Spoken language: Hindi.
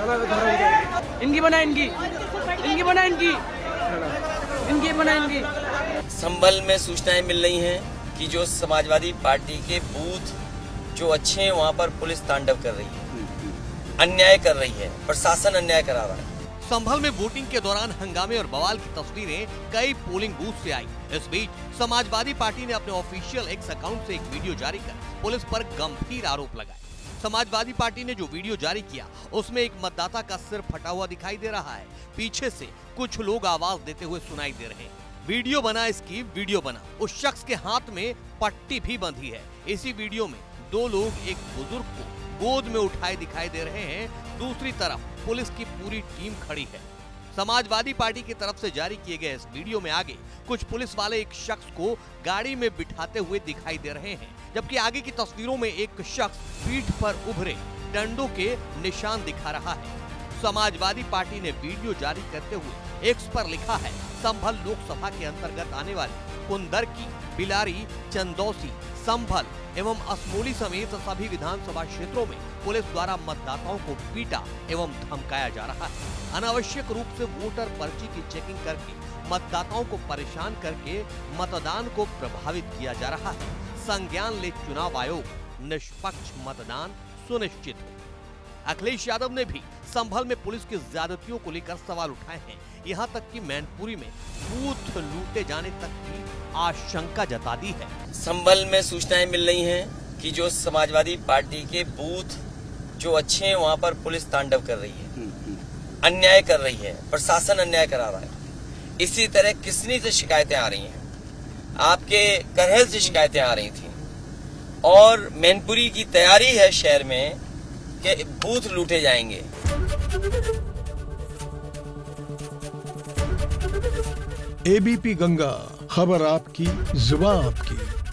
इनकी बना इनकी बना इनकी। संभल में सूचनाएं मिल रही हैं कि जो समाजवादी पार्टी के बूथ जो अच्छे हैं वहां पर पुलिस तांडव कर रही है, अन्याय कर रही है, प्रशासन अन्याय करा रहा है। संभल में वोटिंग के दौरान हंगामे और बवाल की तस्वीरें कई पोलिंग बूथ से आई। इस बीच समाजवादी पार्टी ने अपने ऑफिशियल एक्स अकाउंट से एक वीडियो जारी कर पुलिस पर गंभीर आरोप लगाए। समाजवादी पार्टी ने जो वीडियो जारी किया उसमें एक मतदाता का सिर फटा हुआ दिखाई दे रहा है। पीछे से कुछ लोग आवाज देते हुए सुनाई दे रहे हैं, वीडियो बना इसकी, वीडियो बना। उस शख्स के हाथ में पट्टी भी बंधी है। इसी वीडियो में दो लोग एक बुजुर्ग को गोद में उठाए दिखाई दे रहे हैं। दूसरी तरफ पुलिस की पूरी टीम खड़ी है। समाजवादी पार्टी की तरफ से जारी किए गए इस वीडियो में आगे कुछ पुलिस वाले एक शख्स को गाड़ी में बिठाते हुए दिखाई दे रहे हैं, जबकि आगे की तस्वीरों में एक शख्स पीठ पर उभरे डंडों के निशान दिखा रहा है। समाजवादी पार्टी ने वीडियो जारी करते हुए एक्स पर लिखा है, संभल लोकसभा के अंतर्गत आने वाली कुंदरकी, बिलारी, चंदौसी, संभल एवं असमोली समेत सभी विधानसभा क्षेत्रों में पुलिस द्वारा मतदाताओं को पीटा एवं धमकाया जा रहा है। अनावश्यक रूप से वोटर पर्ची की चेकिंग करके मतदाताओं को परेशान करके मतदान को प्रभावित किया जा रहा है। संज्ञान ले चुनाव आयोग, निष्पक्ष मतदान सुनिश्चित हो। अखिलेश यादव ने भी संभल में पुलिस की ज्यादतियों को लेकर सवाल उठाए हैं। यहाँ तक कि मैनपुरी में बूथ लूटे जाने तक की आशंका जता दी है। संभल में सूचनाएं मिल रही हैं कि जो समाजवादी पार्टी के बूथ जो अच्छे हैं वहां पर पुलिस तांडव कर रही है, अन्याय कर रही है, प्रशासन अन्याय करा रहा है। इसी तरह किसनी से शिकायतें आ रही हैं, आपके करहल से शिकायतें आ रही थी और मैनपुरी की तैयारी है शहर में कि बूथ लूटे जाएंगे। एबीपी गंगा, खबर आपकी, जुबान आपकी।